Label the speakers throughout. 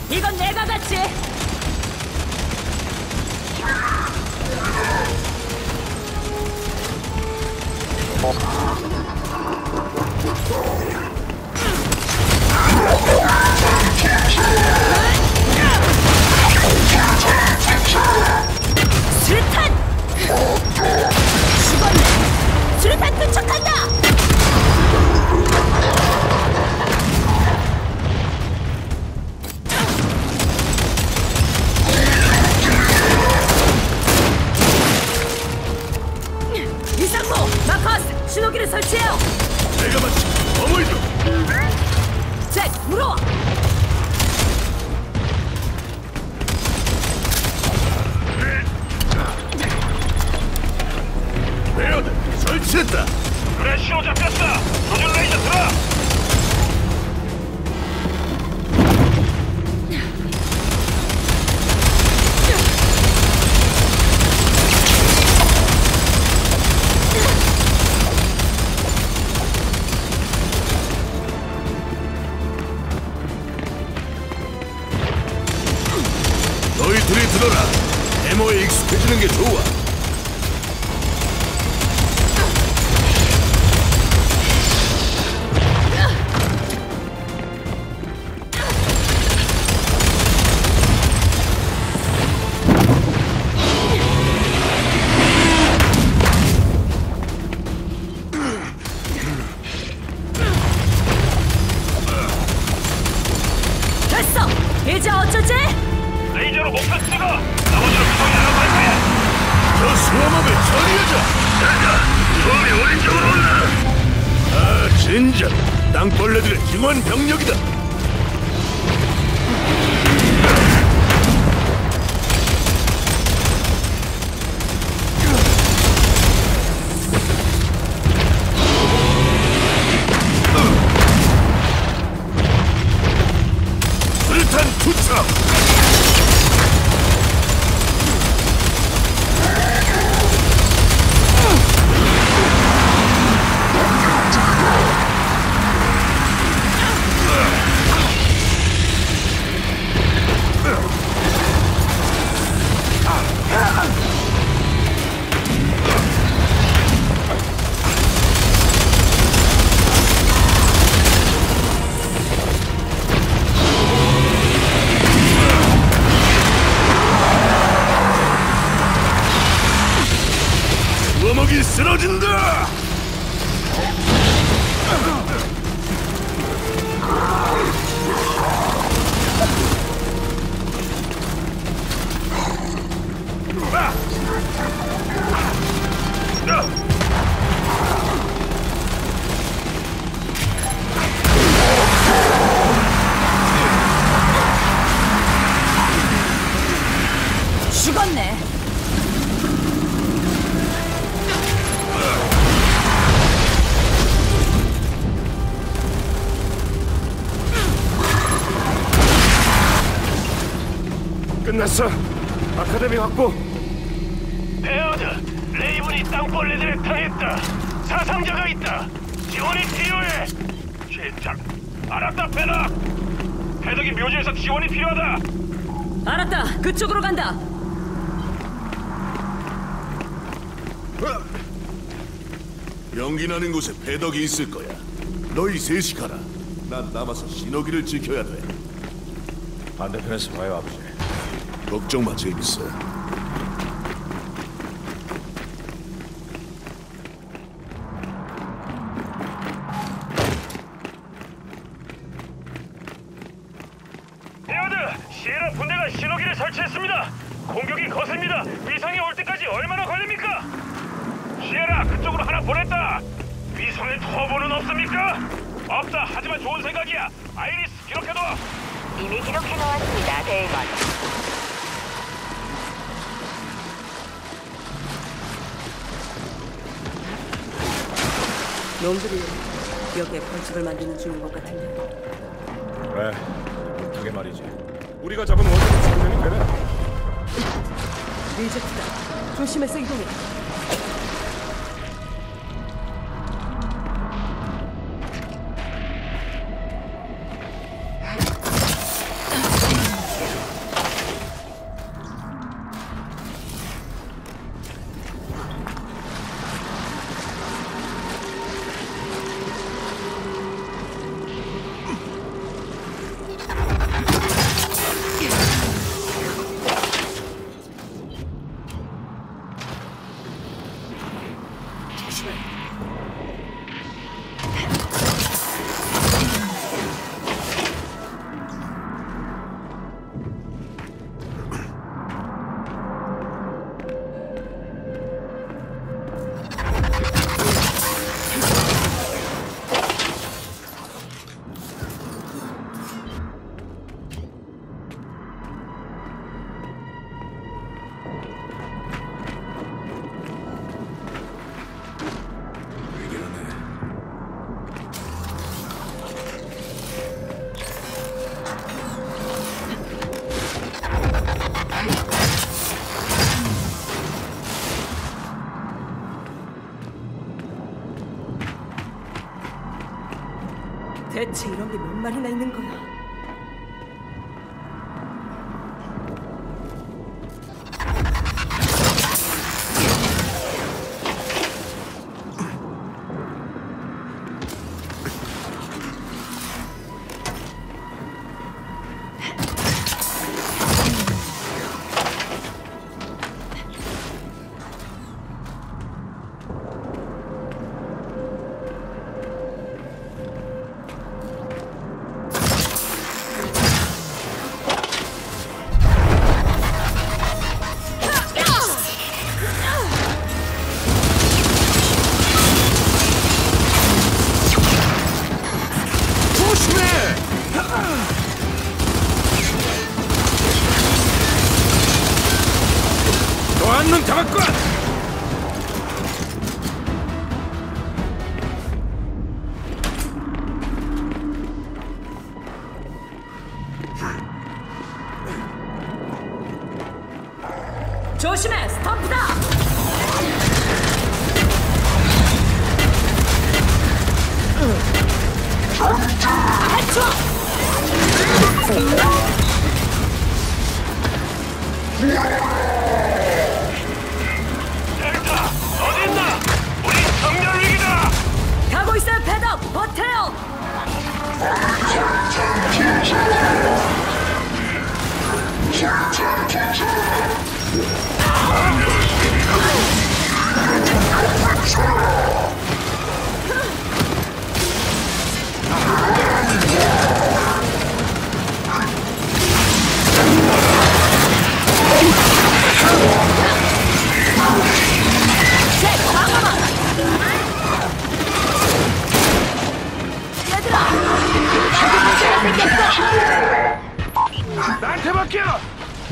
Speaker 1: 이건 내가 같이. 수류탄! 죽었네! 수류탄 투척한다! 이상무! 마커스! 신호기를 설치해요!
Speaker 2: 내가 마치 어물 좀!
Speaker 1: 잭! 물어와!
Speaker 2: 베어드! 설치했다!
Speaker 3: 그래, 신호 잡혔어! 조준 레이저 들어!
Speaker 2: 너희 둘이 들어라! 데모에 익숙해지는 게 좋아!
Speaker 1: 됐어! 이제 어쩌지?
Speaker 3: 레이저로 목표 찍어! 나머지로 구성이 나갈 거야!
Speaker 2: 저 수험함을 처리하자!
Speaker 3: 수험이 오른쪽으로 온다!
Speaker 2: 아, 진작! 땅벌레들의 중원 병력이다! 수류탄 투척! 구멍이 쓰러진다!
Speaker 1: 죽었네!
Speaker 2: 끝났어! 아카데미 확보!
Speaker 3: 베어드! 레이븐이 땅벌레들에 당했다! 사상자가 있다! 지원이 필요해! 진짜 알았다, 베락! 배덕이 묘지에서 지원이 필요하다!
Speaker 1: 알았다! 그쪽으로 간다!
Speaker 2: 연기 나는 곳에 배덕이 있을 거야. 너희 셋이 가라. 난 남아서 신호기를 지켜야 돼.
Speaker 4: 반대편에서 봐요, 아버지.
Speaker 2: 걱정 마, 제임스.
Speaker 3: 베어드! 시에라 분대가 신호기를 설치했습니다! 공격이 거셉니다! 위성이 올 때까지 얼마나 걸립니까? 시에라, 그쪽으로 하나 보냈다! 위성에 터보는 없습니까? 없다! 하지만 좋은 생각이야! 아이리스, 기록해둬!
Speaker 5: 이미 기록해놓았습니다, 대원.
Speaker 1: 놈들이 여기에 벌칙을 만드는 중인 것 같은데.
Speaker 4: 그래, 그게 말이지. 우리가 잡은 원인은 설명이 되네.
Speaker 1: 리젝트다. 조심해서 이동해. 대체 이런 게 몇 마리나 있는 거야?
Speaker 4: 너 한눈 잡았군!
Speaker 1: 조심해! 스톰프다!
Speaker 3: 델타, 어딨나? 우리 정렬 위기다!
Speaker 1: 가고 있어요, 패덕! 버텨요!
Speaker 3: 나한테 맡겨!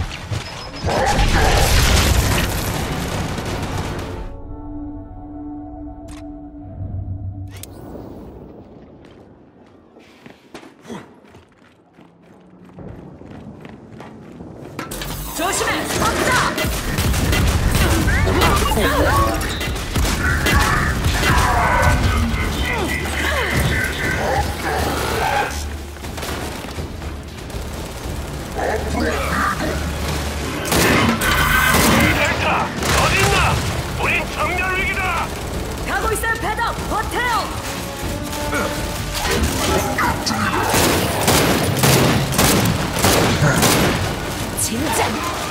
Speaker 1: 조심해! 스톰프다!
Speaker 3: 델타, 어딨나? 우린 정렬 위기다!
Speaker 1: 가고 있어요, 패덕! 버텨요! 진짜!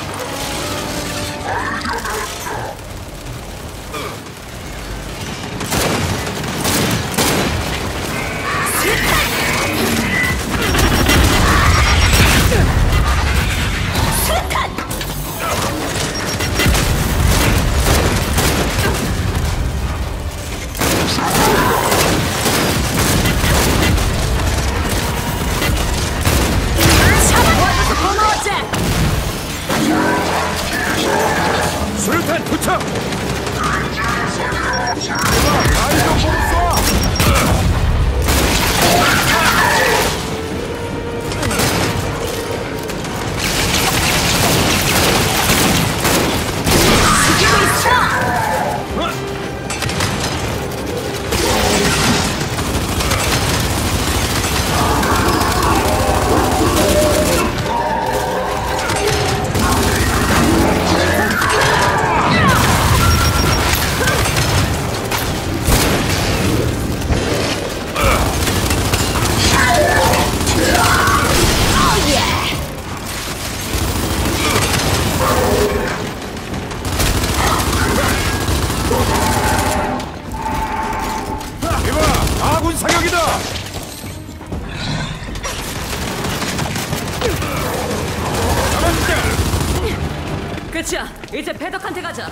Speaker 4: 수류탄 투척! 이봐! 아군 사격이다!
Speaker 1: 끝이야! 이제 패덕한테 가자!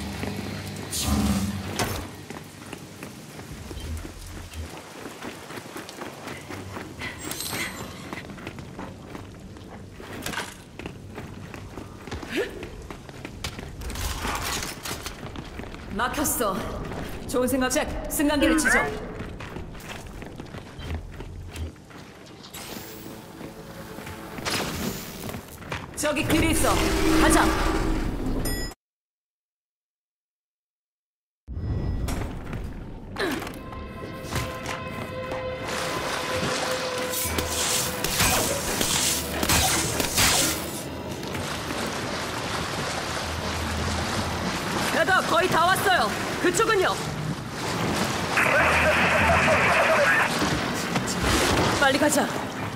Speaker 1: 막혔어. 좋은 생각. 잭, 승강기를 치죠. 저기 길이 있어. 가자. 헤더 거의 다 왔어요. 그쪽은요? 빨리 가자.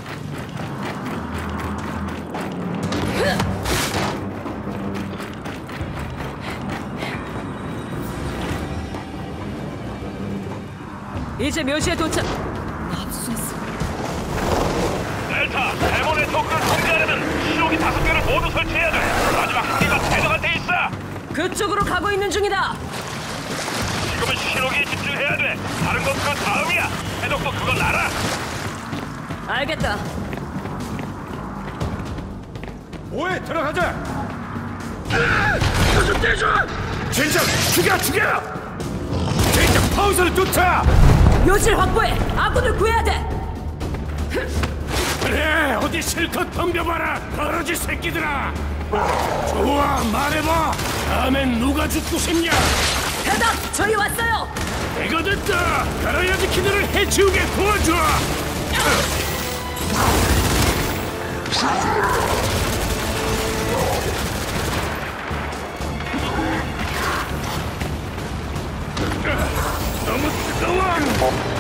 Speaker 1: 이제 몇 시에 도착? 압수했어.
Speaker 3: 델타, 데모 네트워크를 통제하려면 신호기 5개를 모두 설치해야 돼. 마지막 한 개가 패덕한테 있어.
Speaker 1: 그쪽으로 가고 있는 중이다.
Speaker 3: 지금은 신호기에 집중해야 돼. 다른 건 그 다음이야. 패덕도 그걸 알아.
Speaker 1: 알겠다.
Speaker 4: 뭐해? 들어가자. 좀 떼줘. 젠장 죽여. 젠장 파우서를 쫓아.
Speaker 1: 묘지를 확보해. 아군을 구해야 돼.
Speaker 4: 그래 어디 실컷 덤벼봐라 버러지 새끼들아. 좋아 말해봐. 다음엔 누가 죽고 싶냐?
Speaker 1: 헤더 저희 왔어요.
Speaker 4: 내가 됐다. 가라야지 키들을 해치우게 도와줘. 너무 뜨거워.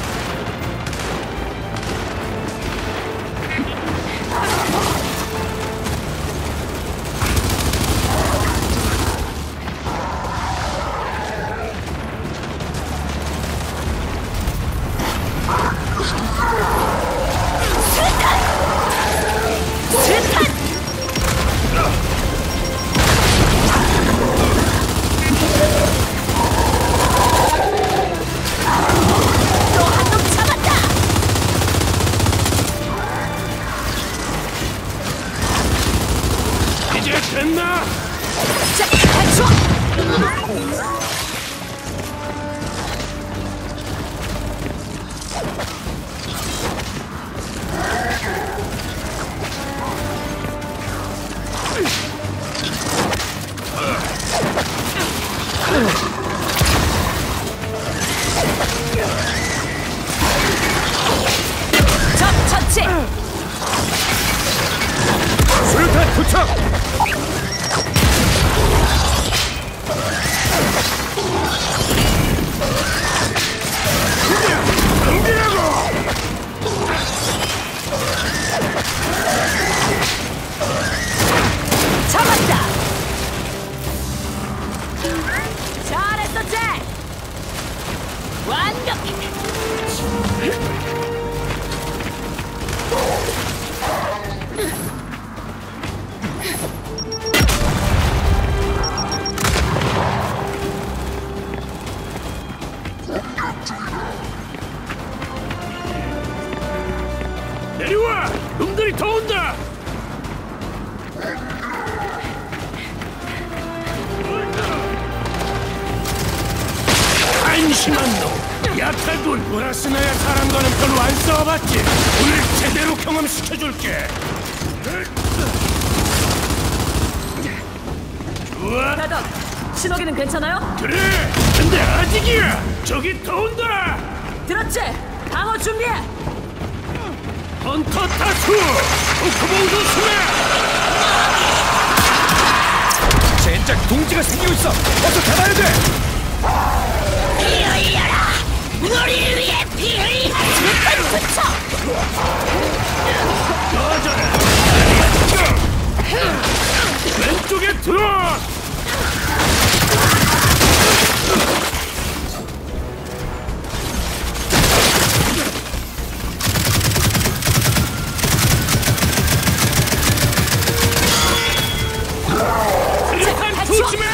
Speaker 4: 이제 됐나?
Speaker 1: 자, 해줘. 적 처치.
Speaker 4: 수류탄 투척.
Speaker 1: 잡았다. 잘했어, 잭. 완벽해.
Speaker 4: 내려와. 놈들이 더 온다. 한심한 놈. 약탈돈 보라스나야 사람과는 별로 안 싸워봤지. 오늘 제대로 경험시켜줄게. 좋아.
Speaker 1: 헤더 신호기는 괜찮아요?
Speaker 4: 그래. 근데 아직이야. 저기 더 온다.
Speaker 1: 들었지? 방어 준비해.
Speaker 4: 헌터 타수. 토크봉 조심해. 젠장 동지가 생기고 있어. 어서 잡아야 돼.
Speaker 1: 우리를 위해 피를 줄건 붙여.
Speaker 4: 왼쪽에 들어. 수류탄 조심해.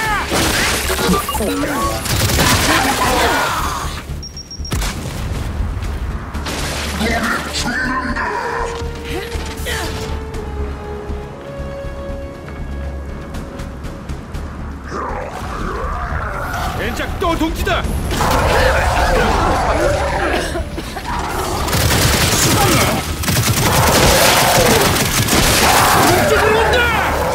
Speaker 4: 젠장 또 동지다. 이쪽으로 온다.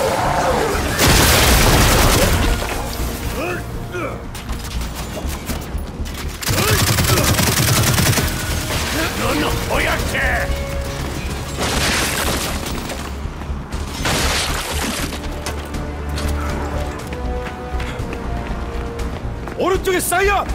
Speaker 4: 너는 허약해. 저쪽에 쌓여!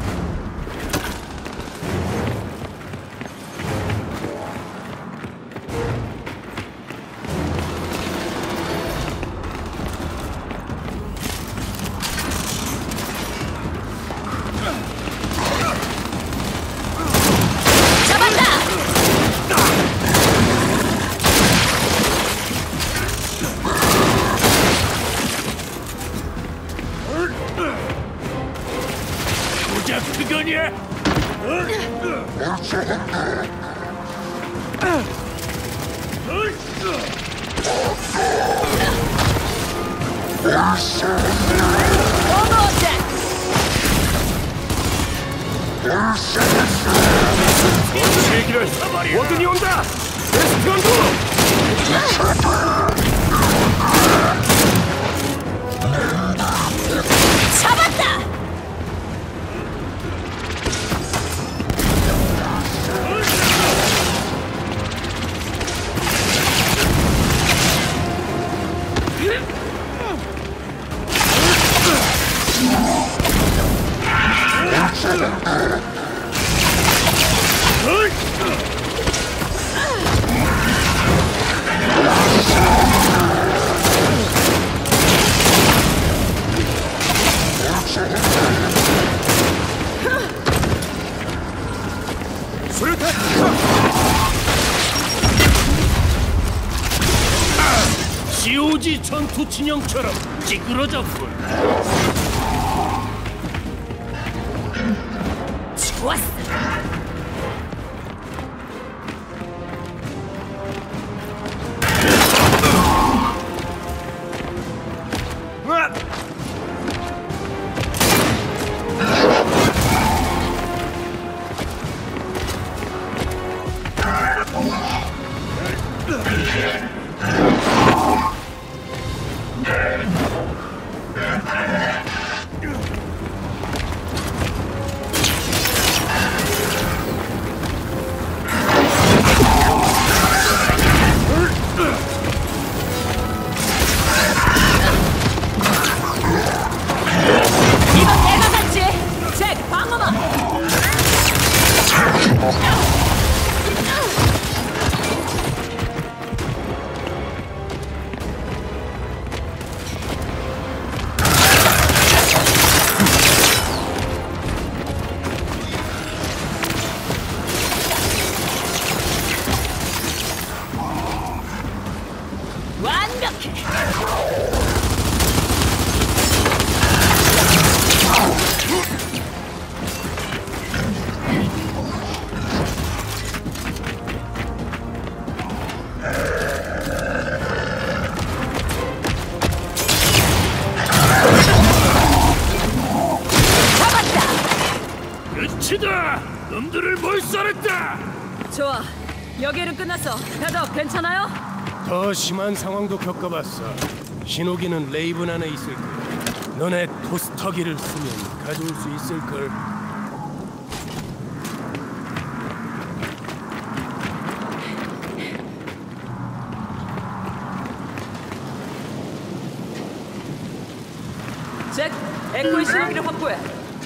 Speaker 4: 고작 그거냐? 세기를 워든이 온다! 레스트런도!
Speaker 1: 잡았다!
Speaker 4: 수류탄! COG 전투 진영처럼 찌그러졌군.
Speaker 1: 좋았어.
Speaker 4: 끝이다! 놈들을 몰살했다!
Speaker 1: 좋아. 여기는 끝났어. 배덕 괜찮아요?
Speaker 4: 더 심한 상황도 겪어봤어. 신호기는 레이븐 안에 있을 거야. 너네 토스터기를 쓰면 가져올 수 있을걸.
Speaker 1: 잭, 에코의 신호기를 확보해.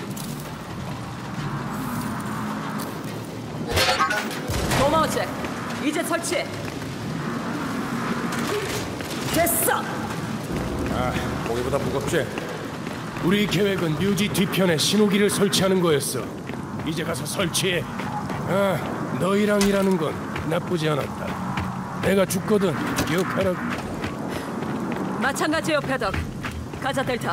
Speaker 1: 고마워, 잭. 이제 설치해. 됐어.
Speaker 4: 거기보다 무겁지? 우리 계획은 뮤지 뒤편에 신호기를 설치하는 거였어. 이제 가서 설치해. 너희랑 일하는 건 나쁘지 않았다. 내가 죽거든 기억하라고.
Speaker 1: 마찬가지예요, 배덕. 가자, 델타.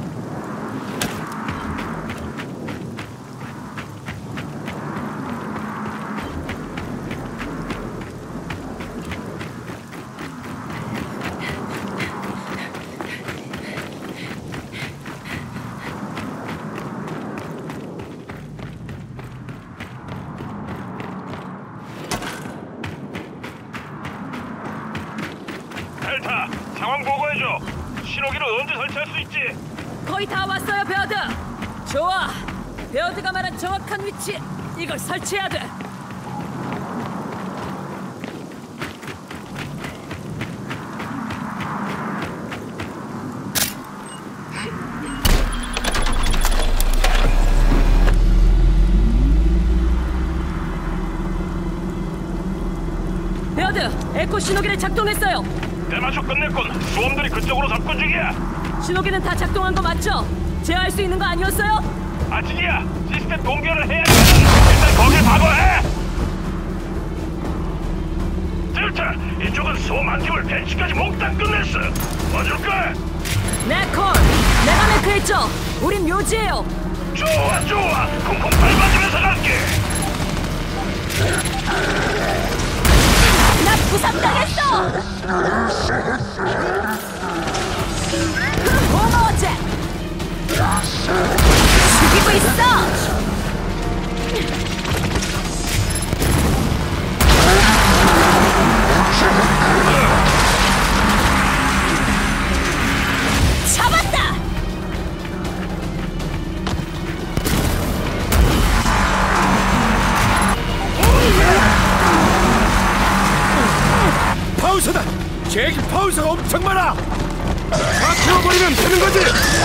Speaker 3: 델타, 상황 보고해줘. 신호기를 언제 설치할 수 있지?
Speaker 1: 거의 다 왔어요, 베어드. 좋아. 베어드가 말한 정확한 위치. 이걸 설치해야 돼. 에코 신호기를 작동했어요.
Speaker 3: 대마초 끝냈군. 수험들이 그쪽으로 접근 중이야.
Speaker 1: 신호기는 다 작동한 거 맞죠? 제어할 수 있는 거 아니었어요?
Speaker 3: 아직이야. 시스템 동결을 해야 돼. 일단 거길 방어해. 델타, 이쪽은 수험 한 팀을 벤치까지 몽땅 끝냈어. 와줄까?
Speaker 1: 네, 콜. 내가 메크했죠. 우린 묘지예요.
Speaker 3: 좋아, 좋아. 콩콩 밟아주면서 갈게.
Speaker 1: 나 부상당했어. 고마워제. 죽이고 있어. 잡았다.
Speaker 4: 파우서다! 제기 파우서가 엄청 많아! 다 태워버리면 되는 거지!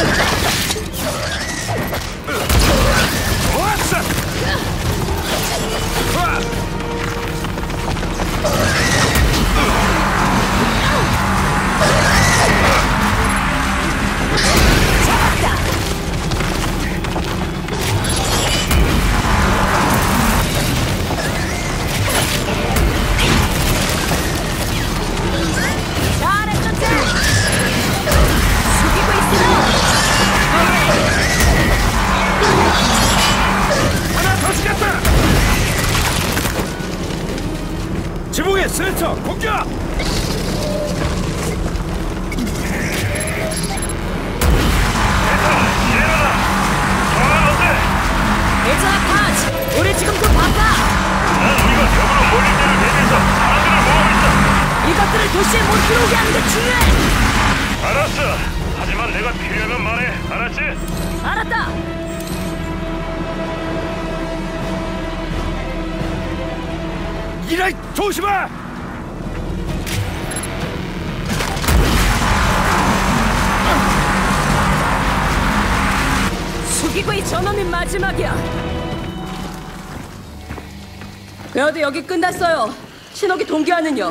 Speaker 4: 좋았어! 지붕의 센터 공격!
Speaker 1: 괜찮아, 파즈. 우리 지금 좀 바빠.
Speaker 3: 난 우리가 벽으로 몰릴 때를 대비해서 사람들을 모으고 있어.
Speaker 1: 이것들을 도시에 못 들어오게 하는 게 중요해.
Speaker 3: 알았어. 하지만 내가 필요하면 말해. 알았지?
Speaker 1: 알았다.
Speaker 4: 이라 조심해!
Speaker 1: 수기구이 전원이 마지막이야. 베어드 여기 끝났어요. 신호기 동기화는요?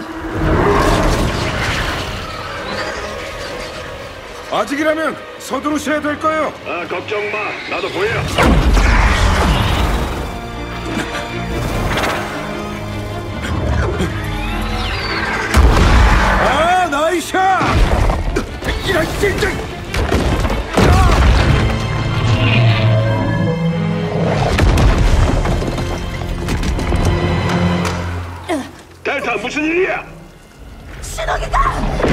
Speaker 4: 아직이라면 서두르셔야 될 거예요.
Speaker 3: 아, 걱정 마. 나도 보여.
Speaker 4: 아, 나이샤! 이라 진짜!
Speaker 3: 델타, 무슨 일이야?
Speaker 1: 신호기다!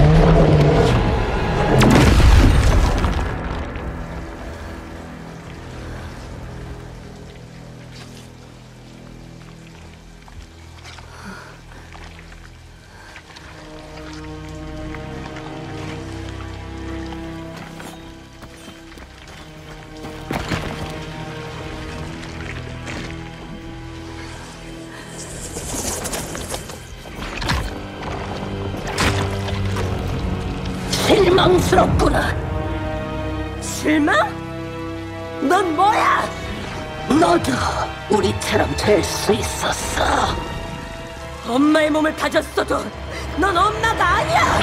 Speaker 1: 실망스럽구나. 실망? 넌 뭐야? 너도 우리처럼 될 수 있었어. 엄마의 몸을 가졌어도 넌 엄마가 아니야.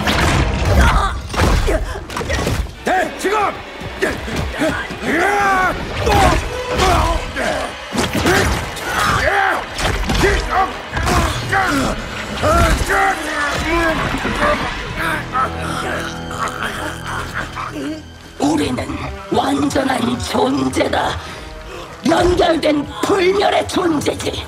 Speaker 4: 네, 지금!
Speaker 1: 우리는 완전한 존재다. 연결된 불멸의 존재지.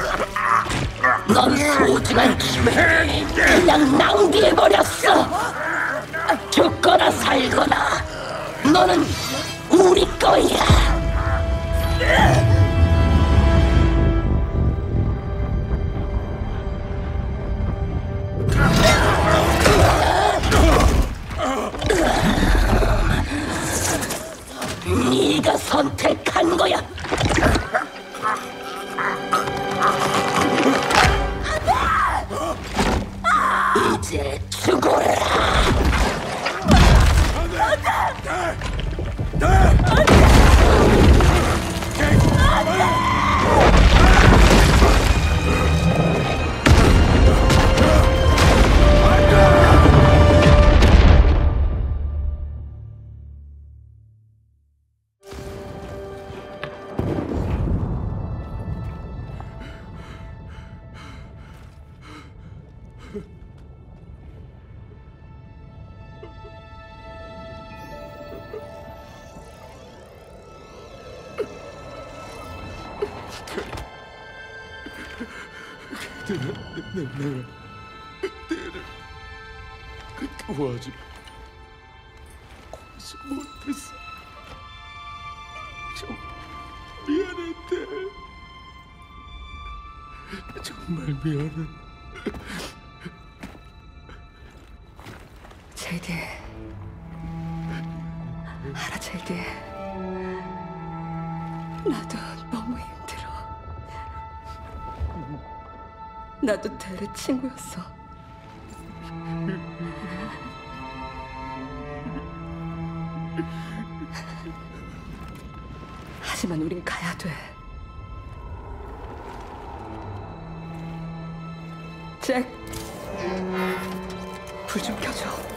Speaker 1: 넌 소중한 기회를 그냥 낭비해버렸어. 죽거나 살거나 너는 우리 거야. 네가 선택한 거야. 이제 죽어라.
Speaker 2: 내가 도와주지 못했어. 정말 미안해, 델. 정말 미안해.
Speaker 6: 제이디, 알아, 제이디. 나도 너무 힘들어. 나도 델의 친구였어. 하지만 우린 가야 돼. 잭, 불 좀 켜줘.